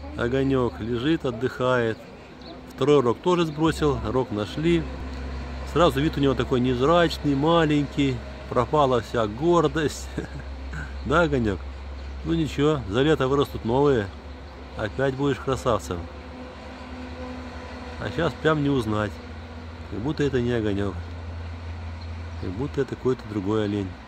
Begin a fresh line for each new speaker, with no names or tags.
Огонек лежит, отдыхает. Второй рог тоже сбросил, рог нашли. Сразу вид у него такой невзрачный, маленький. Пропала вся гордость. Да, Огонек? Ну ничего, за лето вырастут новые. Опять будешь красавцем. А сейчас прям не узнать. Как будто это не Огонек. Как будто это какой-то другой олень.